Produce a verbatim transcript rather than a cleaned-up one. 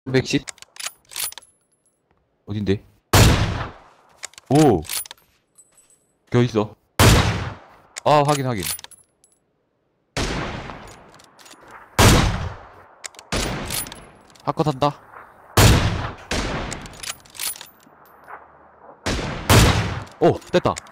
백십? 어딘데? 오! 걔 어딨어? 아, 확인, 확인. 하컷 한다. 오! 됐다.